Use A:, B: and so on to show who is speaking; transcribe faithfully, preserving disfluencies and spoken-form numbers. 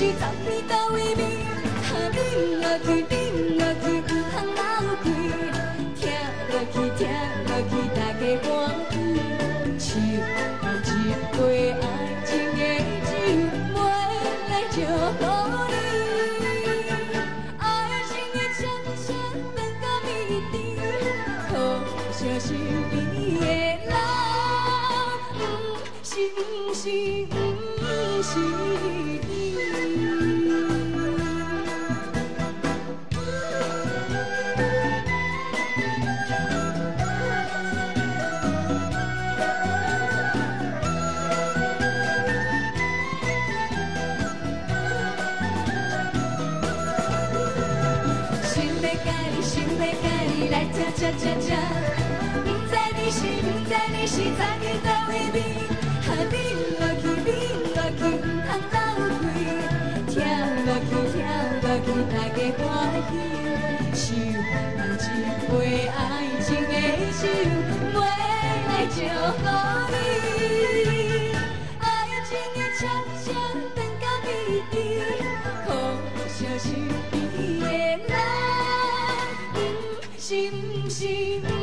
A: 是十年到位味，哈饮落去，饮落去，唔通流开，听落去，听落去，大家欢喜。唱一杯爱情的酒，袂来祝福你。爱情的长城等到谜底，可惜是你的人，是不是？不是你。来吃吃吃吃，不知你是不知你是昨日倒位味，哈饮落去饮落去，唔通流开，听落去听落去，大家欢喜，想一杯爱情的酒，袂来祝福你。爱情的长城等到谜底，可惜是你的人。是不是？